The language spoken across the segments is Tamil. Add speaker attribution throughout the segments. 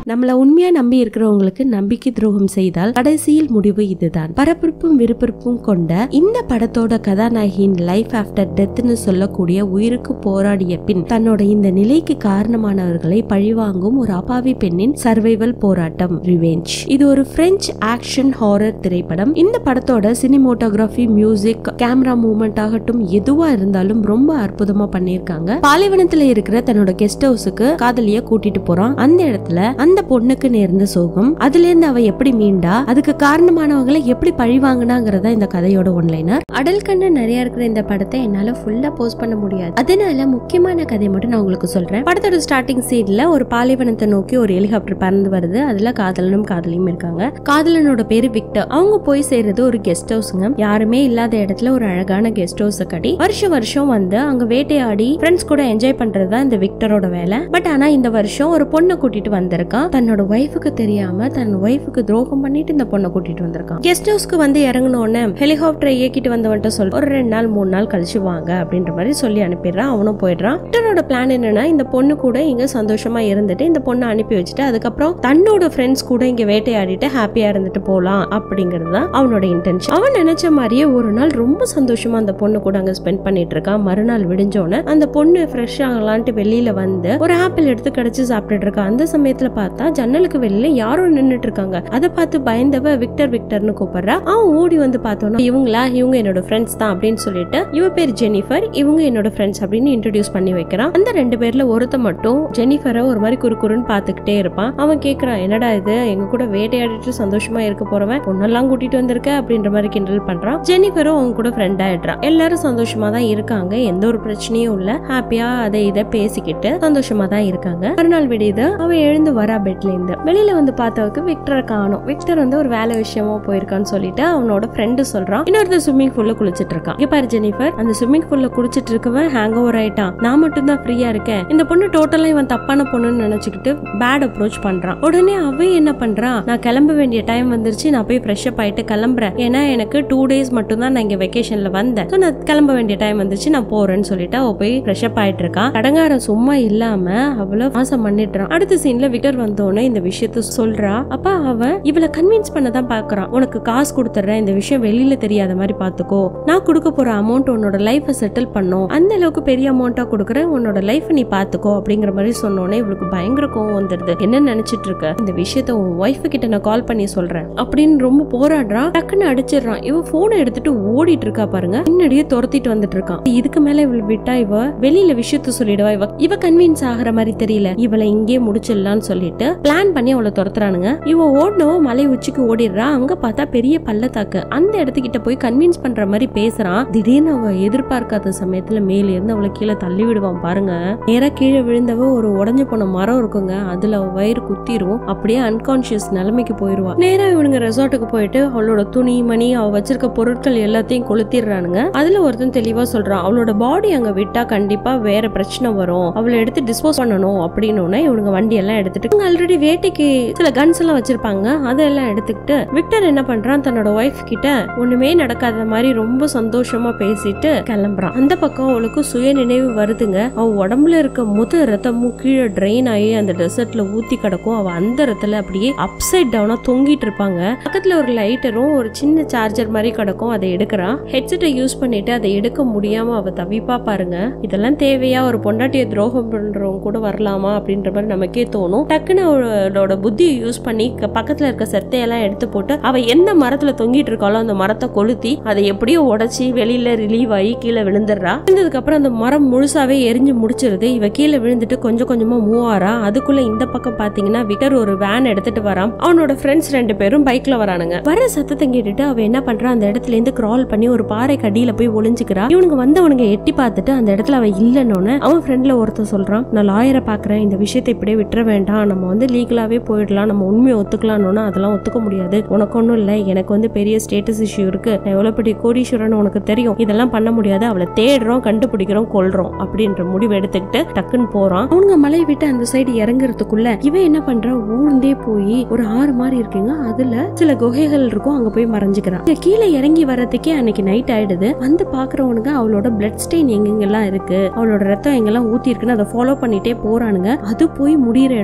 Speaker 1: நம்மள உண்மையா நம்பி இருக்கிறவங்களுக்கு நம்பிக்கை துரோகம் செய்தால் கடைசியில் முடிவு இதுதான். பரபரப்பும் விறுவிறுப்பும் கொண்ட இந்த படத்தோட கதாநாயகியின் லைஃப் ஆஃப்டர் டெத்னு சொல்லக்கூடிய உயிருக்கு போராடிய பின் தன்னோட இந்த நிலைக்கு காரணமானவர்களை பழிவாங்கும் ஒரு அப்பாவி பெண்ணின் சர்வைவல் போராட்டம் ரிவெஞ்ச். இது ஒரு பிரெஞ்சு ஆக்ஷன் ஹாரர் திரைப்படம். இந்த படத்தோட சினிமோட்டோகிராஃபி, மியூசிக், கேமரா மூவ்மெண்ட் ஆகட்டும் எதுவா இருந்தாலும் ரொம்ப அற்புதமா பண்ணிருக்காங்க. பாலைவனத்துல இருக்கிற தன்னோட கெஸ்ட் ஹவுஸுக்கு காதலிய கூட்டிட்டு போறான். அந்த இடத்துல அந்த பொண்ணுக்கு நேர்ந்த சோகம், அதுல இருந்து அவ எப்படி மீண்டா, அதுக்கு காரணமானவங்களை எப்படி பழி வாங்கினாங்கிறதா இந்த கதையோட ஒன்லைனர். அடல் கண்ணு நிறைய இருக்கிற இந்த படத்தை என்னால ஃபுல்லா போஸ்ட் பண்ண முடியாது. அதனால முக்கியமான கதையை மட்டும் நான் உங்களுக்கு சொல்றேன். படத்தோட ஸ்டார்டிங் சீன்ல ஒரு பாலைவனத்தை நோக்கி ஒரு ஹெலிகாப்டர் பறந்து வருது. அதுல காதலனும் காதலியும் இருக்காங்க. காதலனோட பேரு விக்டர். அவங்க போய் சேர்றது ஒரு கெஸ்ட் ஹவுஸ்ங்க. யாருமே இல்லாத இடத்துல ஒரு அழகான கெஸ்ட் ஹவுஸ் கட்டி வருஷம் வந்து அங்க வேட்டையாடி ஃப்ரெண்ட்ஸ் கூட என்ஜாய் பண்றதுதான் இந்த விக்டரோட வேலை. பட் ஆனா இந்த வருஷம் ஒரு பொண்ணை கூட்டிட்டு வந்திருக்கான். தன்னோட ஒய்ஃபுக்கு தெரியாம தன் ஒய்ஃபுக்கு துரோகம் பண்ணிட்டு இந்த பொண்ணை கூட்டிட்டு வந்திருக்கான். கெஸ்ட் ஹவுஸ்க்கு வந்து இறங்கணும்னு ஹெலிகாப்டரை இயக்கிட்டு வந்தவன்ட்ட சொல்ல ஒரு 2 நாள் 3 நாள் கழிச்சு வாங்க அப்படின்ற மாதிரி சொல்லி அனுப்பிடுறான். அவனும் போயிடுறான். விக்டரோட பிளான் என்னன்னா இந்த பொண்ணு கூட இங்க சந்தோஷமா இருந்துட்டு இந்த பொண்ணை அனுப்பி வச்சுட்டு அதுக்கப்புறம் தன்னோட ஃப்ரெண்ட்ஸ் கூட இங்க வேட்டையாடிட்டு ஹாப்பியா இருந்துட்டு போலாம் அப்படிங்கிறது தான் அவனோட இன்டென்ஷன். அவன் நினைச்ச மாதிரியே ஒரு நாள் ரொம்ப சந்தோஷமா அந்த பொண்ணு கூட அங்க ஸ்பெண்ட் பண்ணிட்டு இருக்கான். மறுநாள் விடிஞ்சோன்னு அந்த பொண்ணு ஃப்ரெஷ் ஆகலான்ட்டு வெளியில வந்து ஒரு ஆப்பிள் எடுத்து கடிச்சு சாப்பிட்டுட்டு இருக்கா. அந்த சமயத்துல பார்த்தா ஜன்னலுக்கு வெளியில யாரும் நின்னுட்டு இருக்காங்க. அதை பார்த்து பயந்தவ விக்டர் விக்டர்னு கூப்பிடுறா. அவன் ஓடி வந்து பார்த்தோன்னா இவங்க என்னோட ஃப்ரெண்ட்ஸ் தான் அப்படின்னு சொல்லிட்டு இவ பேர் ஜெனிஃபர், இவங்க என்னோட ஃப்ரெண்ட்ஸ் அப்படின்னு இன்ட்ரோடியூஸ் பண்ணி வைக்கிறான். அந்த 2 பேர்ல ஒருத்த மட்டும் ஜெனிஃபரை ஒரு மாதிரி குறுக்குறுன்னு பாத்துக்கிட்டே இருப்பான். அவன் கேக்குறான், என்னடா இது, எங்க கூட வேட்டையாடிட்டு சந்தோஷமா இருக்க போறவன் பொண்ணெல்லாம் கூட்டிட்டு வந்திருக்க அப்படின்ற மாதிரி கிண்டல் பண்றான். ஜெனிஃபரும் அவங்க கூட ஃப்ரெண்ட் ஆயிடுறான். எல்லாரும் சந்தோஷமா தான் இருக்காங்க. எந்த ஒரு பிரச்சனையும் இல்ல. ஹாப்பியா அதை இதை பேசிக்கிட்டு சந்தோஷமா தான் இருக்காங்க. மறுநாள் விடியுது. அவன் எழுந்து வரா பெட்ல இருந்து. வெளியில வந்து பார்த்தவருக்கு விக்டரை காணோம். விக்டர் வந்து ஒரு வேலை விஷயமா போயிருக்கான்னு சொல்லிட்டு அவனோட ஃப்ரெண்டு சொல்றான். இன்னொருத்த ஸ்விம்மிங் பூல்ல குளிச்சிட்டு இருக்கான். இங்க பாரு ஜெனிஃபர், அந்த ஸ்விம்மிங் பூல்ல குளிச்சிட்டு இருக்கவன் ஹேங் ஓவர் ஆயிட்டான். நான் மட்டும் தான் ஃப்ரீயா இருக்கேன். இந்த பொண்ணு டோட்டலா இவன் தப்பான பொண்ணுன்னு நினைச்சுக்கிட்டு பேட் அப்ரோச் பண்றான். உடனே அவன் என்ன பண்றான், நான் கிளம்ப வேண்டிய டைம் வந்துருச்சு, நான் போய் ஃப்ரெஷ் அப் ஆயிட்டு கிளம்புறேன். ஏன்னா எனக்கு 2 days மட்டும் தான் நான் இங்க வெக்கேஷன்ல வந்தேன். நான் கிளம்ப வேண்டிய டைம் வந்துச்சு, நான் போறேன்னு சொல்லிட்டு அவ போய் ஃப்ரெஷ் அப் ஆயிட்டு இருக்கா. கடங்காரன் சும்மா இல்லாம அவ்வளவு மாசம் பண்ணிட்டுறான். அடுத்த சீன்ல விக்டர் வந்தோன்னு இந்த விஷயத்த சொல்றா. அப்ப அவன் இவளை கன்வின்ஸ் பண்ணதான் பாக்குறான். உனக்கு காசு கொடுத்துறேன், இந்த விஷயம் வெளியில தெரியாத மாதிரி பாத்துக்கோ, நான் கொடுக்க போற அமௌண்ட் உன்னோட லைஃப செட்டில் பண்ணும், அந்த அளவுக்கு பெரிய அமௌண்டா கொடுக்குறேன், உன்னோட லைஃப் நீ பாத்துக்கோ அப்படிங்கிற மாதிரி சொன்னோன்னே இவளுக்கு பயங்கர கோவம் வந்துருது. என்ன நினைச்சிட்டு இருக்க, இந்த விஷயத்த உன் ஒய்ஃப் கிட்ட நான் கால் பண்ணி சொல்றேன் அப்படின்னு ரொம்ப போராடுறான். டக்குன்னு அடிச்சிடறான். இவ போனை எடுத்துட்டு ஓடிட்டு இருக்கா பாருங்க. பின்னாடியே துரத்திட்டு வந்துட்டு இருக்கான். இதுக்கு மேல இவள் விட்டா இவ வெளியில விஷயத்த சொல்லிடுவா. இவ கன்வின்ஸ் ஆகிற மாதிரி தெரியல. இவளை இங்கே முடிச்சிடலான்னு சொல்லிட்டு பிளான் பண்ணி அவளை துரத்துறானுங்க. இவ ஓடனவோ மலை உச்சிக்கு ஓடிடுறா. அங்க பார்த்தா பெரிய பள்ளத்தாக்கு. அந்த இடத்துக்கிட்ட போய் கன்வின்ஸ் பண்ற மாதிரி பேசுறான். திடீர்னு அவ எதிர்பார்க்காத சமயத்துல மேல இருந்து அவளை கீழே தள்ளி விடுவான் பாருங்க. நேரா கீழே விழுந்தவ ஒரு உடஞ்சு போன மரம் இருக்குங்க. அதுல அவ வயிறு குத்திரும். அப்படியே அன்கான்சியஸ் நிலைமைக்கு போயிருவா. நேரா இவனுங்க ரெசார்ட்டுக்கு போயிட்டு அவளோட துணி மணி அவ வச்சிருக்க பொருட்கள் எல்லாத்தையும் கொளுத்திடுறானுங்க. அதுல ஒருத்தன் தெளிவா சொல்றான், அவளோட பாடி அங்க விட்டா கண்டிப்பா வேற பிரச்சனை வரும், அவளை எடுத்து டிஸ்போஸ் பண்ணணும் அப்படின்னு. இவனுங்க வண்டி எல்லாம் எடுத்துட்டு ஆல்ரெடி வேட்டைக்கு சில கன்ஸ் எல்லாம் வச்சிருப்பாங்க, அதெல்லாம் எடுத்துக்கிட்டு விக்டர் என்ன பண்றான், தன்னோட ஒய்ஃப் கிட்ட ஒண்ணுமே நடக்காத மாதிரி ரொம்ப சந்தோஷமா பேசிட்டு கிளம்புறான். அந்த பக்கம் அவளுக்கு சுய நினைவு வருதுங்க. அவ உடம்புல இருக்க ரத்தமும் கீழே ட்ரெயின் ஆகி அந்த டெசர்ட்ல ஊத்தி கிடக்கும். அவ அந்த இடத்துல அப்படியே அப்சைட் டவுனா தொங்கிட்டு இருப்பாங்க. பக்கத்துல ஒரு லைட்டரும் ஒரு சின்ன சார்ஜர் மாதிரி கிடக்கும். அதை எடுக்கிறான். ஹெட்செட்டை யூஸ் பண்ணிட்டு அதை எடுக்க முடியாம அவ தவிப்பா பாருங்க. இதெல்லாம் தேவையா, ஒரு பொண்டாட்டிய துரோகம் பண்றவங்க கூட வரலாமா அப்படின்ற மாதிரி நமக்கே தோணும். டக்குன்னு அவளோட புத்தியை யூஸ் பண்ணி பக்கத்துல இருக்க செத்தையெல்லாம் எடுத்து போட்டு அவ எந்த மரத்துல தொங்கிட்டு இருக்காளோ அந்த மரத்தை கொளுத்தி அதை எப்படியோ உடைச்சி வெளியில ரிலீவ் ஆகி கீழே விழுந்துடுறா. விழுந்ததுக்கு அப்புறம் அந்த மரம் முழுசாவே எரிஞ்சு முடிச்சிருது. இவ கீழே விழுந்துட்டு கொஞ்சம் கொஞ்சமா மூவ் ஆறா. அதுக்குள்ள இந்த பக்கம் பாத்தீங்கன்னா விக்டர் ஒரு வேன் எடுத்துட்டு வரான். அவனோட ஃப்ரெண்ட்ஸ் 2 பேரும் பைக்ல வரானுங்க. வர சத்தத்தை கேட்டுட்டு அவ என்ன பண்றா, அந்த இடத்துல இருந்து கிரால் பண்ணி ஒரு பாறை கடியில போய் ஒளிஞ்சுக்கிறா. இவனுங்க வந்தவனுங்க எட்டி பார்த்துட்டு அந்த இடத்துல அவ இல்லன்னு அவன் ஃப்ரெண்ட்ல ஒருத்தர் சொல்றான், நான் லாயரை பாக்குறேன், இந்த விஷயத்தை இப்படியே விட்டுற வேண்டாம், நம்ம வந்து லீகலாவே போயிடலாம், நம்ம உண்மையை ஒத்துக்கலாம்னு. அதெல்லாம் ஒத்துக்க முடியாது, உனக்கு ஒன்னும் இல்ல, எனக்கு வந்து பெரிய ஸ்டேட்டஸ் இஷ்யூ இருக்கு, நான் எவ்வளவு பெரிய கோடீஸ்வரன் உனக்கு தெரியும், இதெல்லாம் பண்ண முடியாது, அவளை தேடுறோம், கண்டுபிடிக்கிறோம், கொல்றோம் அப்படின்ற முடிவு எடுத்துக்கிட்டு டக்குன்னு போறான். அவங்க மலை விட்டு அந்த சைடு இறங்குறதுக்குள்ள இவன் என்ன பண்றா, ஊர்ந்தே போய் ஒரு ஆறு மாதிரி இருக்குங்க, அதுல சில குகைகள் இருக்கும், அங்க போய் மறைஞ்சுக்கிறான். கீழே இறங்கி வர்றதுக்கே அன்னைக்கு நைட் ஆயிடுது. வந்து பாக்குறவனுங்க அவளோட பிளட் ஸ்டெயின் எங்கெங்கெல்லாம் இருக்கு, அவளோட ரத்தம் எங்கெல்லாம் ஊத்தி இருக்குன்னு அதை ஃபாலோ பண்ணிட்டே போறானுங்க. அது போய் முடிகிற இடம் அந்த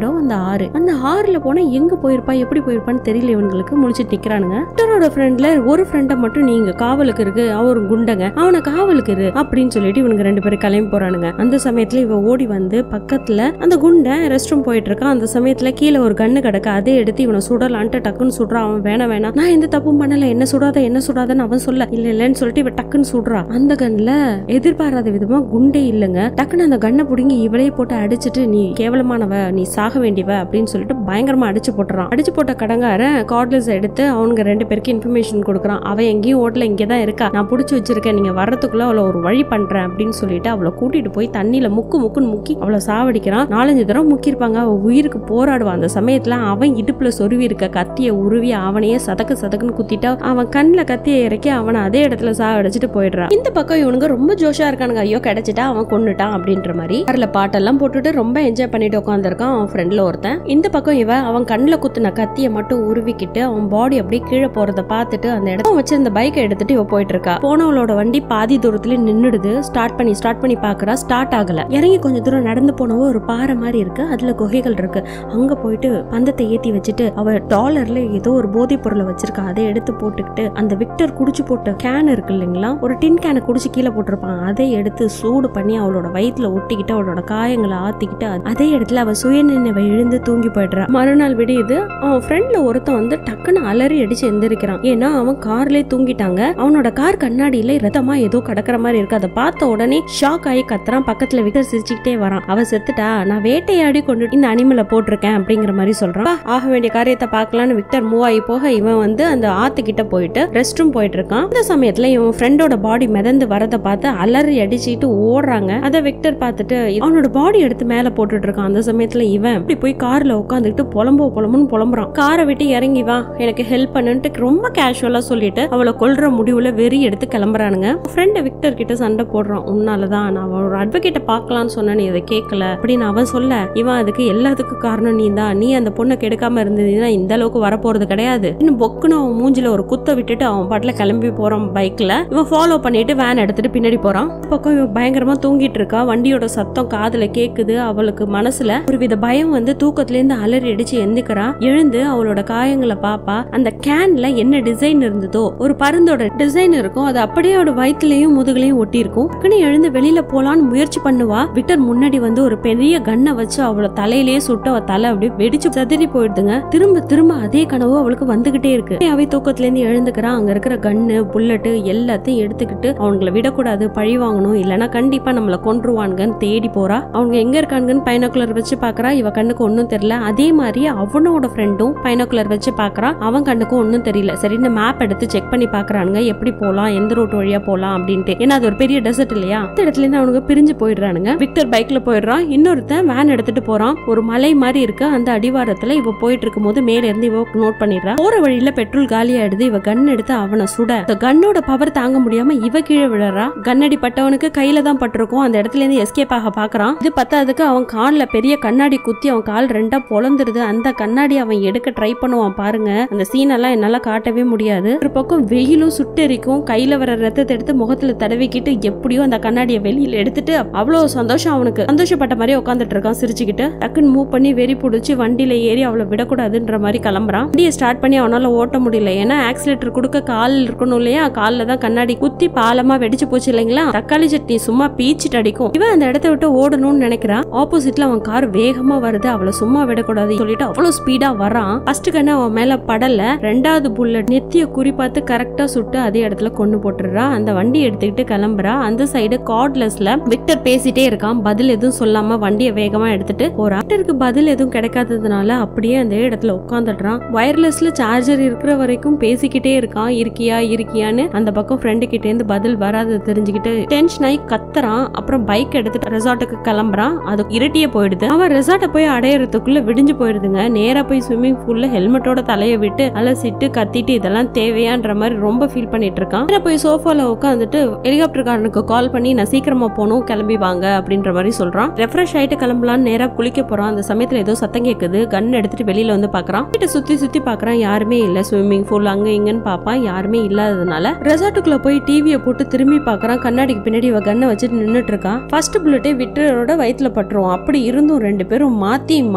Speaker 1: ஆறு. அந்த ஆறுல போனா எங்க போயிருப்பா எப்படி போயிருப்பான்னு தெரியல இவங்களுக்கு. முழிச்சிட்டு நிக்கிறானுங்க. விக்டரோட ஃப்ரெண்ட்ல ஒரு ஃப்ரெண்ட மட்டும் நீங்க காவலுக்கு இருக்கு, அவரு குண்டங்க, அவனை காவலுக்கு இரு அப்படின்னு சொல்லிட்டு இவனுக்கு 2 பேரும் கிளம்பி போறானுங்க. அந்த சமயத்துல இவ ஓடி வந்து பக்கத்துல அந்த குண்டை ரெஸ்ட் ரூம் போயிட்டு இருக்கான். அந்த சமயத்துல கீழே ஒரு கண்ணு கிடக்க, அதை எடுத்து இவனை சுடலான்ட்டு டக்குன்னு சுடுறான். அவன் வேணாம் நான் எந்த தப்பும் பண்ணல, என்ன சுடாதன்னு அவன் சொல்ல, இல்லன்னு சொல்லிட்டு இவ டக்குன்னு சுடுறான். அந்த கண்ணுல எதிர்பாராத விதமா குண்டே இல்லங்க. டக்குன்னு அந்த கண்ணை புடுங்கி இவளையே போட்டு அடிச்சுட்டு நீ கேவலமானவ, நீ சாக வேண்டியவ அப்படின்னு சொல்லிட்டு பயங்கரமா அடிச்சு போட்டுறான். அடிச்சு போட்ட கடங்கார கார்ட்லெஸ் எடுத்து அவனுக்கு 2 பேருக்கு இன்ஃபர்மேஷன் கொடுக்குறான். அவன் எங்கேயும் ஓட்டல, இங்கதான் இருக்கா, நான் புடிச்சு வச்சிருக்கேன், நீங்க வர்றதுக்குள்ள அவளை ஒரு வழி பண்றேன் அப்படின்னு சொல்லிட்டு அவளை கூட்டிட்டு போய் தண்ணியில முக்குன்னு முக்கி அவளை சாவடிக்கிறான். 4-5 தடவை முக்கிருப்பாங்க. அவ உயிருக்கு போராடுவான். அந்த சமயத்துல அவன் இடுப்புல சொருவி இருக்க கத்திய உருவி அவனையே சதக்குன்னு குத்திட்டா அவன் கண்ணுல கத்திய இறக்கி அவனை அதே இடத்துல சாவடிச்சுட்டு போயிடுறான். இந்த பக்கம் இவனுங்க ரொம்ப ஜோஷா இருக்கானுங்க. ஐயோ கிடைச்சிட்டா, அவன் கொன்னுட்டான் அப்படின்ற மாதிரி அதுல பாட்டெல்லாம் போட்டுட்டு ரொம்ப என்ஜாய் பண்ணிட்டு உட்காந்துருக்கான் அவன் ஃப்ரெண்ட்ல ஒருத்தன். இந்த பக்கம் இவன் அவன் கண்ணுல குத்துன கத்திய மட்டும் உருவிக்கிட்டு அவன் பாடி அப்படியே கீழே போறத பார்த்துட்டு அந்த இடத்துல வச்சிருந்த பைக்கை எடுத்துட்டு இவ போயிட்டு இருக்கா. போனவளோட வண்டி பாதி தூரத்துல நின்னுடுது. ஸ்டார்ட் பண்ணி பாக்குறா, ஸ்டார்ட் ஆகல. இறங்கி கொஞ்சம் தூரம் நடந்து போனவோ ஒரு பாறை மாதிரி இருக்கு, அதுல குகைகள் இருக்கு. அங்க போயிட்டு பந்தத்தை ஏத்தி வச்சுட்டு அவ டாலர்ல ஏதோ ஒரு போதை பொருளை வச்சிருக்கா. அதை எடுத்து போட்டுக்கிட்டு அந்த விக்டர் குடிச்சு போட்ட கேன் இருக்கு இல்லைங்களா, ஒரு டின் கேனை குடிச்சு கீழே போட்டிருப்பான், அதை எடுத்து சூடு பண்ணி அவளோட வயிற்றுல ஒட்டிக்கிட்டு அவளோட காயங்களை ஆத்திக்கிட்டு அதே இடத்துல அவ சுயநினைவை இழந்து தூங்கி போயிடுறா. மறுநாள் விடியுது. அவன் ஃப்ரெண்ட்ல ஒருத்தன் வந்து டக்குன்னு அலறி அடிச்சு எந்திரிக்கிறான். ஏன்னா அவன் கார்லயே தூங்கிட்டாங்க. அவனோட கார் கண்ணாடியில ரத்தமா ஏதோ கடக்கிற மாதிரி இருக்கு. அதை பார்த்த உடனே ஷாக் ஆகி கத்துறான். பக்கத்துல விக்டர் சிரிச்சுக்கிட்டே வரான். அவ செத்துட்டா, நான் வேட்டையாடி கொண்டு இந்த அனிமலை போட்டிருக்கேன் அப்படிங்கிற மாதிரி சொல்றான். ஆக வேண்டிய காரியத்தை பார்க்கலான்னு விக்டர் மூவ் ஆகி போக இவன் வந்து அந்த ஆத்து கிட்ட போயிட்டு ரெஸ்ட் ரூம் போயிட்டு இருக்கான். இந்த சமயத்துல இவன் ஃப்ரெண்டோட பாடி மிதந்து வரத பார்த்து அலறி அடிச்சுட்டு ஓடுறாங்க. அதை விக்டர் பார்த்துட்டு அவனோட பாடி எடுத்து மேல போட்டுட்டு இருக்கான். அந்த சமயத்துல இவன் இப்படி போய் கார்ல உட்காந்துட்டு புலம்புன்னு புலம்புறான். காரை விட்டு இறங்கி வா, எனக்கு ஹெல்ப் பண்ணுன்ட்டு ரொம்ப கேஷுவலா சொல்லிட்டு அவளை கொல்ற முடிவுல வெறி எடுத்து கிளம்புறானுங்க. ஃப்ரெண்ட் விக்டர் கிட்ட சண்டை போடுறான். உன்னாலதான் நான் ஒரு அட்வொகேட்டை பார்க்கலான்னு சொன்னேன், இதை கேட்கல அப்படின்னு அவன் சொல்ல, இவன் அதுக்கு எல்லாத்துக்கும் காரணம் நீ தான், நீ அந்த பொண்ணை கெடுக்காம இருந்ததுன்னா இந்த அளவுக்கு வரப்போறது கிடையாது. இன்னும் பொக்குன்னு அவன் மூஞ்சில ஒரு குத்த விட்டுட்டு அவன் பாட்டுல கிளம்பி போறான் பைக்ல. இவன் ஃபாலோ பண்ணிட்டு வேன் எடுத்துட்டு பின்னாடி போறான். பக்கம் இவன் பயங்கரமா தூங்கிட்டு இருக்கா. வண்டியோட சத்தம் காதுல கேக்குது. அவளுக்கு மனசுல ஒரு வித பயம் வந்து தூக்கத்துல இருந்து அலறி அடிச்சு எந்திக்கிறா. எழுந்து அவளோட காயங்களை பாப்பா. அந்த கேன்ல என்ன டிசைன் இருந்ததோ ஒரு பருந்தோட டிசைன் இருக்கும், அது அப்படியே அவளோட வயிற்றுலயும் முதுகுலையும் ஒட்டி இருக்கும். எழுந்து வெளியில போலான்னு முயற்சி பண்ணுவா. விக்டர் முன்னாடி வந்து ஒரு பெரிய கண்ணை வச்சு அவளோட தலையிலேயே சுட்டு அவ தலை அப்படியே வெடிச்சு சதிரி போயிடுதுங்க. திரும்ப அதே கனவு அவளுக்கு வந்துகிட்டே இருக்கு. அவை தூக்கத்துல இருந்து எழுந்துக்கிறான். அங்க இருக்கிற கண்ணு புல்லட்டு எல்லாத்தையும் எடுத்துக்கிட்டு அவங்களை விடக்கூடாது, பழி வாங்கணும், இல்லன்னா கண்டிப்பா நம்மள கொன்றுவானுங்கன்னு தேடி போறா. அவங்க எங்க இருக்கானுங்கன்னு பைனாகுலர் வச்சு பாக்குறா. இவ கண்ணுக்கு ஒன்னும் தெரியல. அதே மாதிரி அவனோட ஃப்ரெண்டும் பைனாகுலர் வச்சு பாக்குறான். அவன் கண்ணுக்கும் ஒன்னும் தெரியல. சரி இந்த மேப் எடுத்து செக் பண்ணி பாக்குறானுங்க, எப்படி போலாம், எந்த ரோட் வழியா போலாம் அப்படின்ட்டு. ஏன்னா அது ஒரு பெரிய டெசர்ட் இல்லையா. அந்த இடத்துல இருந்து அவனுக்கு பிரிஞ்சு போயிடுறானுங்க. விக்டர் பைக்ல போயிடுறான். இன்னொருத்தன் வேன் எடுத்துட்டு போறான். ஒரு மலை மாதிரி இருக்கு. அந்த அடிவாரத்துல இவ போயிட்டு இருக்கும் போது மேல இருந்து இவ நோட் பண்ணிடுறா. போற வழியில பெட்ரோல் காலியாயிடுது. இவ கன் எடுத்து அவனை சுட கன்னோட பவர் தாங்க முடியாம இவ கீழே விழறா. கண்ணடி பட்டவனுக்கு கையில தான் பட்டிருக்கும். அந்த இடத்துல இருந்து எஸ்கேப் ஆக பாக்குறான். இது பத்தாததுக்கு அவன் கால்ல பெரிய கண்ணாடி குத்தி அவன் கால் 2 பொளந்துருது. அந்த கண்ணாடி அவன் எடுக்க ட்ரை பண்ணுவான் பாருங்க. அந்த சீன் எல்லாம் என்னால காட்டவே முடியாது. ஒரு பக்கம் வெயிலும் சுட்டெரிக்கும். கையில வர ரத்தத்தை எடுத்து முகத்துல தடவிக்கிட்டு எப்படியோ அந்த கண்ணாடியை வெளியில எடுத்துட்டு அவ்வளவு சந்தோஷம் அவனுக்கு. சந்தோஷப்பட்ட மாதிரி உட்காந்துட்டு இருக்கான் சிரிச்சுக்கிட்டு. டக்குன்னு மூவ் பண்ணி வெறி புடிச்சு வண்டியில ஏறி அவளை விடக்கூடாதுன்ற மாதிரி கிளம்புறான். வண்டியை ஸ்டார்ட் பண்ணி அவனால ஓட்ட முடியல. ஏன்னா ஆக்சிலேட்டர் கொடுக்க கால் இருக்கணும் இல்லையா. கால்ல தான் கண்ணாடி குத்தி பாலமா வெடிச்சு போச்சு இல்லைங்களா. தக்காளி சட்னி சும்மா பீச்சிட்டு அடிக்கும். இவன் அந்த இடத்த விட்டு ஓடணும்னு நினைக்கிறான். ஆப்போசிட்ல அவன் கார் வேகமா வருது. அவளை சும்மா விடக்கூடாது சொல்லிட்டு அவ்வளவு ஸ்பீடா வரான். ஃபர்ஸ்ட் கண்ணு அவன் மேல படல. 2வது புல்லட் நெத்திய குறிப்பாத்து கரெக்டா சுட்டு அதே இடத்துல கொண்டு போட்டுறா. அந்த வண்டி எடுத்துக்கிட்டு கிளம்புறா. அந்த சைடு கார்ட்லெஸ்ல விக்டர் பேசிட்டே இருக்கான். பதில் எதுவும் சொல்லாம வண்டியை வேகமா எடுத்துட்டு போறான். விக்டருக்கு பதில் எதுவும் கிடைக்காததுனால அப்படியே அந்த இடத்துல உட்காந்துடுறான். வயர்லெஸ்ல சார்ஜர் இருக்கிற வரைக்கும் பேசிக்கிட்டே இருக்கான். இருக்கியான்னு அந்த பக்கம் ஃப்ரெண்டு கிட்ட இருந்து பதில் வராது தெரிஞ்சுக்கிட்டு டென்ஷன் ஆகி கத்துறான். அப்புறம் பைக் எடுத்துட்டு ரெசார்ட்டுக்கு கிளம்புறான். அது இருட்டியே போயிடுது. அவன் ரெசார்ட்டை போய் அடையறதுக்குள்ள விடிஞ்சு போயிடுதுங்க. நேரா போய் ஸ்விம்மிங் பூல்ல ஹெல்மெட்டோட தலையை விட்டு அலசிட்டு கத்திட்டு இதெல்லாம் தேவையான்ற மாதிரி ரொம்ப ஃபீல் பண்ணிட்டு இருக்கான். நேரா போய் சோஃபால உட்காந்துட்டு ஹெலிகாப்டர்காரனுக்கு கால் பண்ணி நான் சீக்கிரமா போகணும், கிளம்பி வாங்க அப்படின்ற மாதிரி சொல்றான். ரெஃப்ரெஷ் ஆயிட்டு கிளம்பலான்னு நேரா குளிக்க போறான். அந்த சமயத்துல ஏதோ சத்தம் கேக்குது. கன் எடுத்துட்டு வெளியில வந்து பாக்குறான். வீட்டை சுத்தி பாக்குறான். யாருமே இல்ல. ஸ்விம்மிங் பூல் அங்க இங்கன்னு பாப்பான். யாருமே இல்லாததுனால ரெசார்ட்டுக்குள்ள போய் டிவியை போட்டு திரும்பி பாக்குறான். கண்ணாடிக்கு பின்னாடி கண்ணை வச்சுட்டு நின்னுட்டு இருக்கான். ஃபர்ஸ்ட் புல்லட்டே விக்டரோட வயிற்றுல பட்டுருவான். அப்படி இருந்தும் 2 பேரும் மாத்தி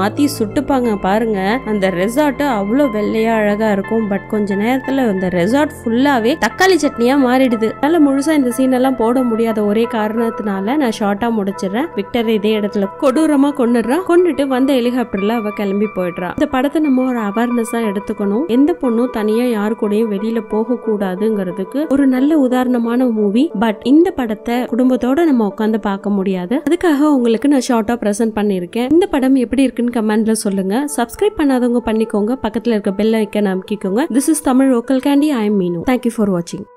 Speaker 1: மாத்தி சுட்டுப்பாங்க பாருங்க. அந்த ரெசார்ட் அவ்வளவு வெள்ளையா அழகா இருக்கும். பட் கொஞ்ச நேரத்துல அந்த ரெசார்ட் ஃபுல்லாவே தக்காளி சட்னியா மாறிடுது. அதனால முழுசா இந்த சீன் எல்லாம் போட முடியாத ஒரே காரணத்தினால நான் ஷார்ட்டா முடிச்சிடறேன். விக்டர் இதே இடத்துல கொடூரமா கொன்னுட்டு வந்த ஹெலிகாப்டர்ல அவ கிளம்பி போயிடுறா. இந்த படத்தை நம்ம ஒரு அவேர்னஸா எடுத்துக்கணும். எந்த பொண்ணும் தனியா யாரு கூடயும் வெளியில போக கூடாதுங்கிறதுக்கு ஒரு நல்ல உதாரணமான மூவி. பட் இந்த படத்தை குடும்பத்தோட நம்ம உட்காந்து பார்க்க முடியாது. அதுக்காக உங்களுக்கு நான் ஷார்ட்டா பிரசன்ட் பண்ணிருக்கேன். இந்த படம் எப்படி இருக்குன்னு கமெண்ட்ல சொல்லுங்க. சப்ஸ்கிரைப் பண்ணாதவங்க பண்ணிக்கோங்க. பக்கத்துல இருக்க பெல் ஐக்கன் அமுக்கிக்கோங்க. This is Tamil Local Candy. I am Meenu. Thank you for watching.